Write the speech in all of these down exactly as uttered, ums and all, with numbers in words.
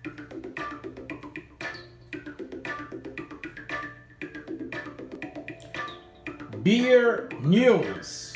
Beer News.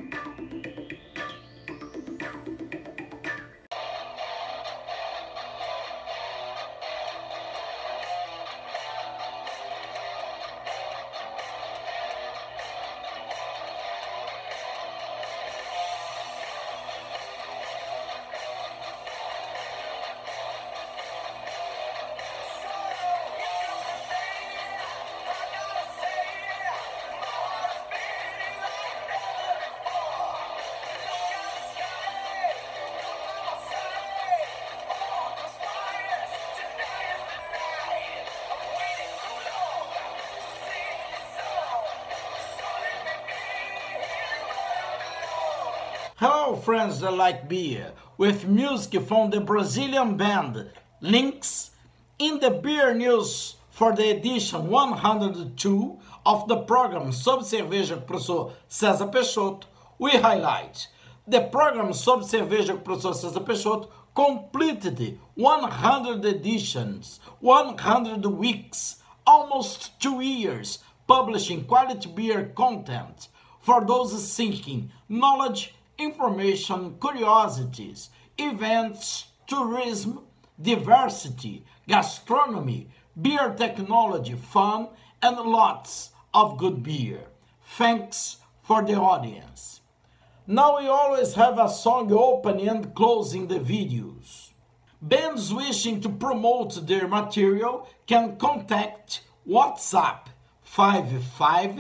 Hello friends that like beer, with music from the Brazilian band Lynx in the Beer News for the edition one hundred two of the program Sob Cerveja com o Professor César Peixoto, we highlight the program Sob Cerveja com o Professor César Peixoto completed one hundred editions, one hundred weeks, almost two years, publishing quality beer content for those seeking knowledge, information, curiosities, events, tourism, diversity, gastronomy, beer technology, fun, and lots of good beer. Thanks for the audience. Now we always have a song opening and closing the videos. Bands wishing to promote their material can contact WhatsApp five five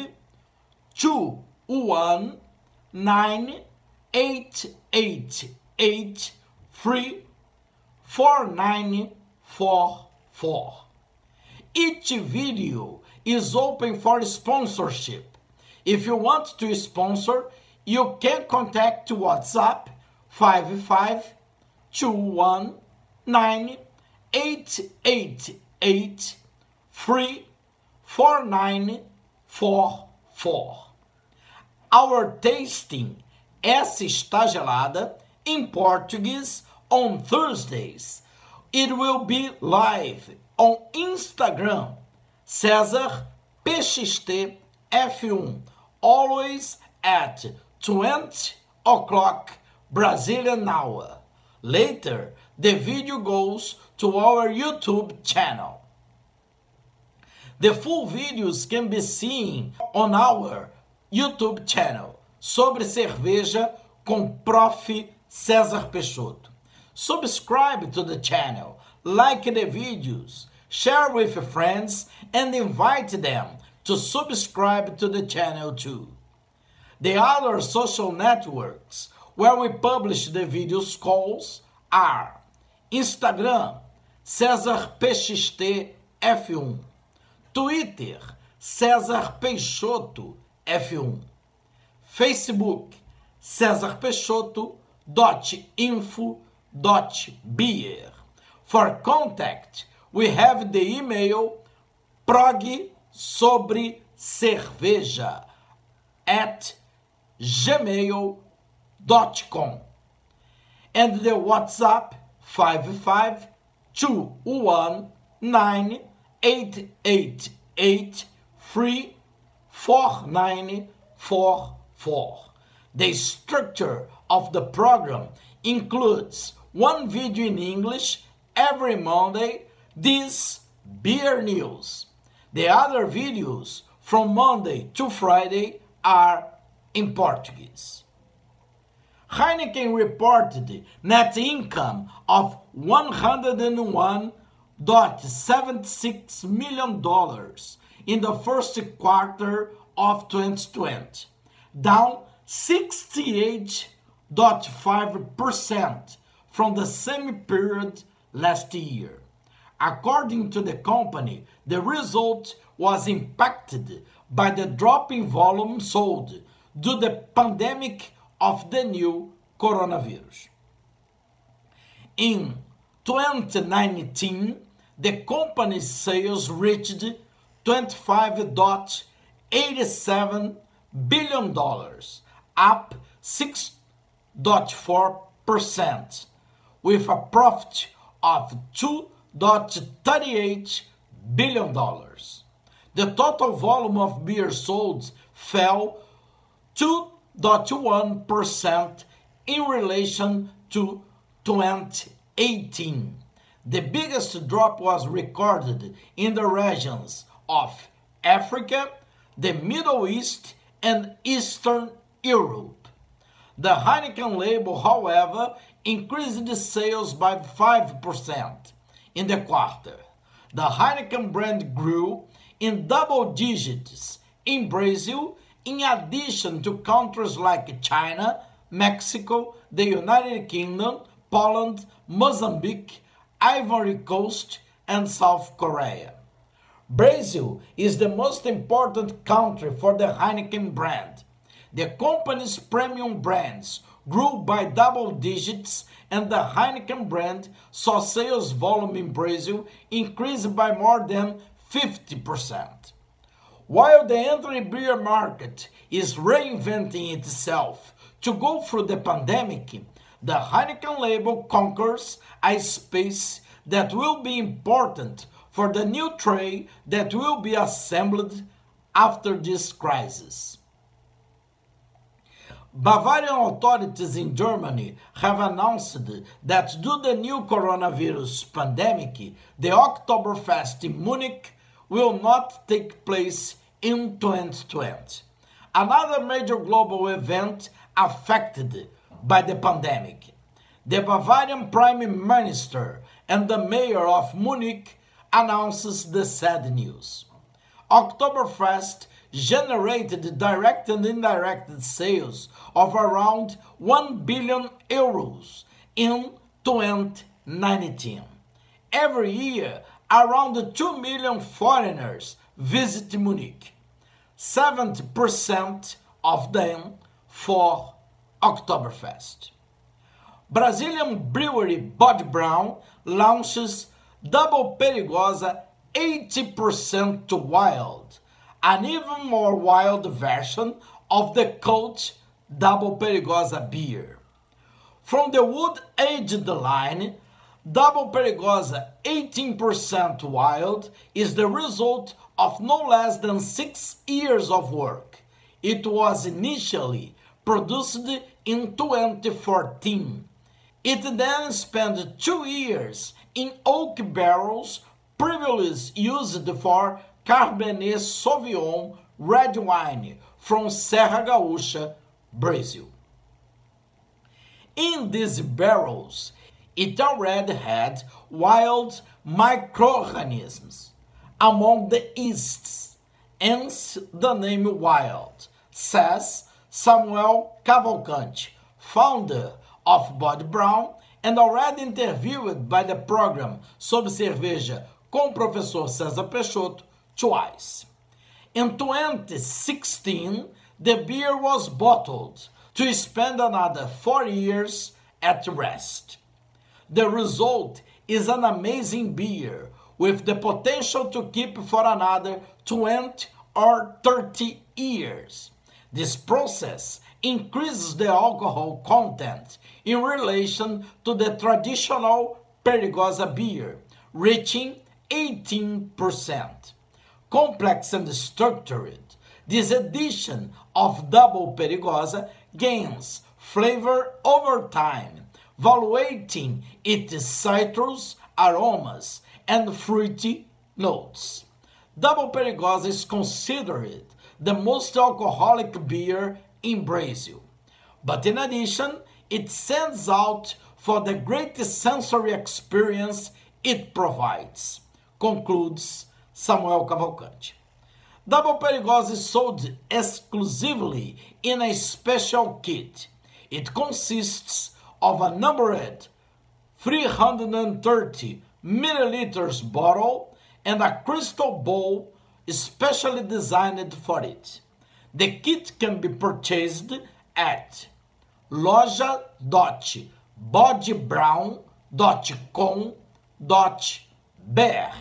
two one nine eight eight eight three four nine four four. Each video is open for sponsorship. If you want to sponsor, you can contact WhatsApp five five two one nine eight eight eight three four nine four four. Our tasting Essa Está Gelada in Portuguese on Thursdays. It will be live on Instagram, César P X T F one, always at twenty o'clock Brazilian hour. Later, the video goes to our YouTube channel. The full videos can be seen on our YouTube channel. Sobre cerveja com Prof César Peixoto. Subscribe to the channel, like the videos, share with friends, and invite them to subscribe to the channel too. The other social networks where we publish the videos calls are Instagram, César P X T F one, Twitter, César Peixoto F one, Facebook, César Peixoto dot info dot beer. For contact, we have the email prog sobre cerveja at gmail dot com and the WhatsApp five five two one nine eight eight eight three four nine four four. The structure of the program includes one video in English every Monday, this Beer News. The other videos from Monday to Friday are in Portuguese. Heineken reported net income of one hundred one point seven six million dollars in the first quarter of twenty twenty, down sixty-eight point five percent from the same period last year. According to the company, the result was impacted by the drop in volume sold due to the pandemic of the new coronavirus. In twenty nineteen, the company's sales reached twenty-five point eight seven billion dollars, up six point four percent, with a profit of two point three eight billion dollars. The total volume of beer sold fell two point one percent in relation to twenty eighteen. The biggest drop was recorded in the regions of Africa, the Middle East, and Eastern Europe. The Heineken label, however, increased the sales by five percent in the quarter. The Heineken brand grew in double digits in Brazil, in addition to countries like China, Mexico, the United Kingdom, Poland, Mozambique, Ivory Coast, and South Korea. Brazil is the most important country for the Heineken brand. The company's premium brands grew by double digits, and the Heineken brand saw sales volume in Brazil increase by more than fifty percent. While the entry beer market is reinventing itself to go through the pandemic, the Heineken label conquers a space that will be important for the new trade that will be assembled after this crisis. Bavarian authorities in Germany have announced that due to the new coronavirus pandemic, the Oktoberfest in Munich will not take place in twenty twenty. Another major global event affected by the pandemic. The Bavarian Prime Minister and the Mayor of Munich announces the sad news. Oktoberfest generated direct and indirect sales of around one billion euros in twenty nineteen. Every year, around two million foreigners visit Munich, seventy percent of them for Oktoberfest. Brazilian brewery Bud Brown launches Double Perigosa eighty percent Wild, an even more wild version of the cult Double Perigosa beer. From the wood-aged line, Double Perigosa eighteen percent Wild is the result of no less than six years of work. It was initially produced in twenty fourteen. It then spent two years in oak barrels previously used for Cabernet Sauvignon red wine from Serra Gaúcha, Brazil. In these barrels, it already had wild microorganisms among the yeasts, hence the name Wild, says Samuel Cavalcante, founder of Bud Brown and already interviewed by the program Sob Cerveja com Professor César Peixoto twice. In twenty sixteen, the beer was bottled to spend another four years at rest. The result is an amazing beer with the potential to keep for another twenty or thirty years. This process increases the alcohol content in relation to the traditional Perigosa beer, reaching eighteen percent. Complex and structured, this addition of Double Perigosa gains flavor over time, valuating its citrus, aromas, and fruity notes. Double Perigosa is considered the most alcoholic beer in Brazil, but in addition, it stands out for the great sensory experience it provides, concludes Samuel Cavalcante. Double Perigosa is sold exclusively in a special kit. It consists of a numbered three hundred thirty milliliters bottle and a crystal bowl specially designed for it. The kit can be purchased at loja dot bud brown dot com dot b r.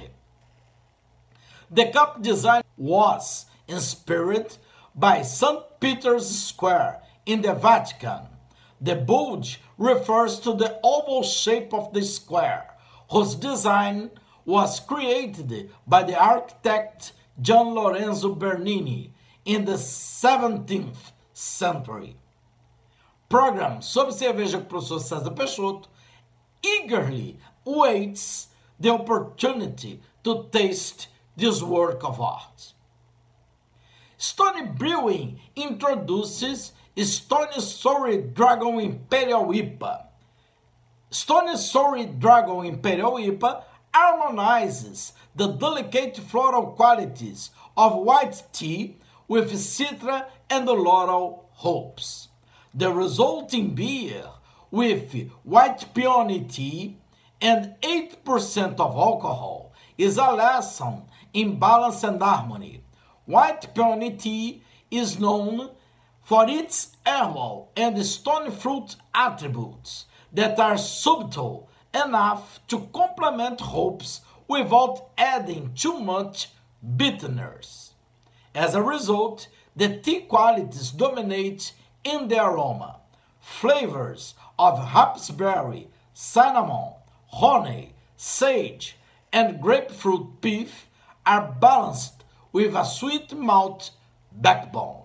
The cup design was inspired by Saint Peter's Square in the Vatican. The bulge refers to the oval shape of the square, whose design was created by the architect Gian Lorenzo Bernini in the seventeenth century. Program Sobre Cerveja com o professor César Peixoto eagerly waits the opportunity to taste this work of art. Stony Brewing introduces Stony Sour Dragon Imperial I P A. Stony Sour Dragon Imperial I P A harmonizes the delicate floral qualities of white tea with citra and laurel hops. The resulting beer, with white peony tea and eight percent of alcohol, is a lesson in balance and harmony. White peony tea is known for its herbal and stone fruit attributes that are subtle enough to complement hops without adding too much bitterness. As a result, the tea qualities dominate in the aroma. Flavors of raspberry, cinnamon, honey, sage, and grapefruit pith are balanced with a sweet malt backbone.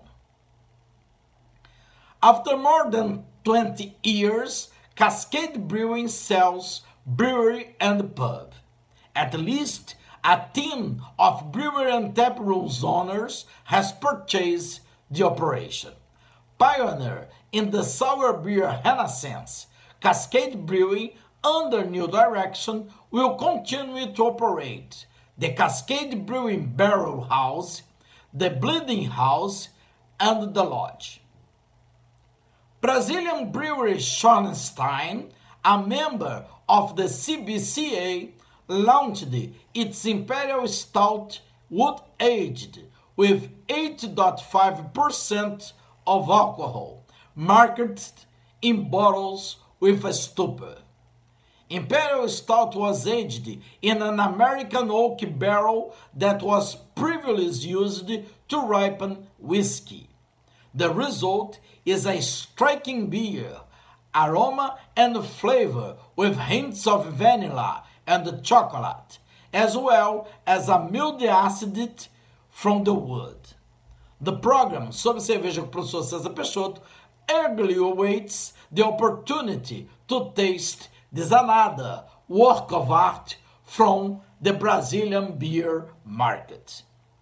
After more than twenty years, Cascade Brewing sells brewery and pub. At least a team of brewery and taproom owners has purchased the operation. Pioneer in the sour beer renaissance, Cascade Brewing, under new direction, will continue to operate the Cascade Brewing Barrel House, the Bleeding House, and the Lodge. Brazilian brewery Schornstein, a member of the C B C A, launched its Imperial Stout wood-aged with eight point five percent of alcohol, marketed in bottles with a stopper. Imperial Stout was aged in an American oak barrel that was previously used to ripen whiskey. The result is a striking beer, aroma and flavor with hints of vanilla and chocolate, as well as a mild acid from the wood. The program Sobre Cerveja com o professor César Peixoto eagerly awaits the opportunity to taste this another work of art from the Brazilian beer market.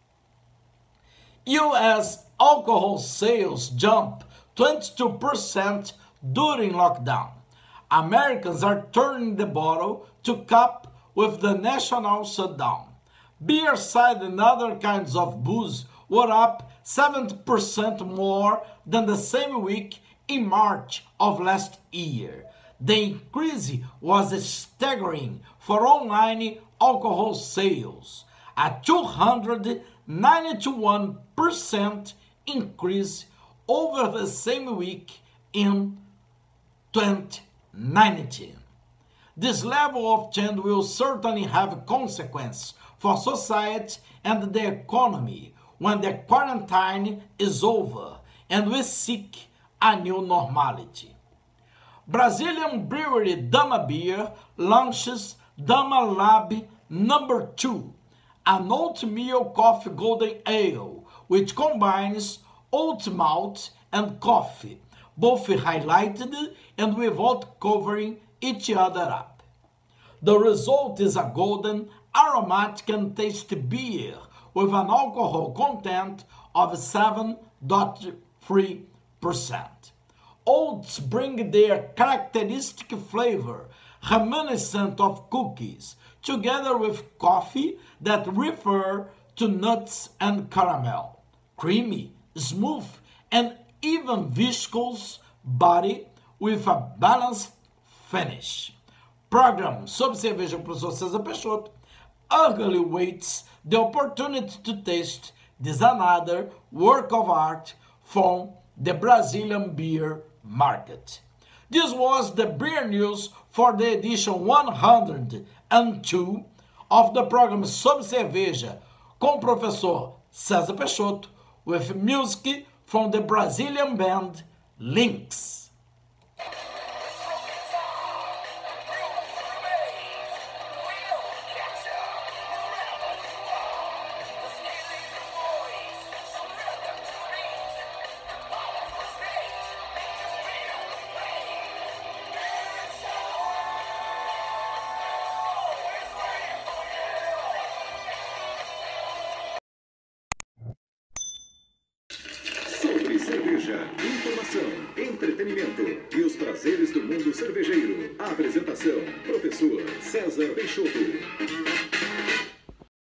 U S alcohol sales jumped twenty-two percent during lockdown. Americans are turning the bottle to cope with the national shutdown. Beer, cider, and other kinds of booze were up seventy percent more than the same week in March of last year. The increase was staggering for online alcohol sales, a two hundred ninety-one percent increase over the same week in twenty nineteen. This level of change will certainly have consequences for society and the economy when the quarantine is over and we seek a new normality. Brazilian brewery Dama Beer launches Dama Lab number two, an oatmeal coffee golden ale, which combines oat malt and coffee, both highlighted and without covering each other up. The result is a golden, aromatic and tasty beer with an alcohol content of seven point three percent. Oats bring their characteristic flavor, reminiscent of cookies, together with coffee that refer to nuts and caramel. Creamy, smooth, and even viscous body with a balanced finish. Program Sobre Cerveja com o professor César Peixoto eagerly waits the opportunity to taste this another work of art from the Brazilian beer market. This was the beer news for the edition one hundred two of the program Sobre Cerveja com o professor César Peixoto, with music from the Brazilian band Lynx. cerveja, informação, entretenimento e os prazeres do mundo cervejeiro. A apresentação, professor César Peixoto.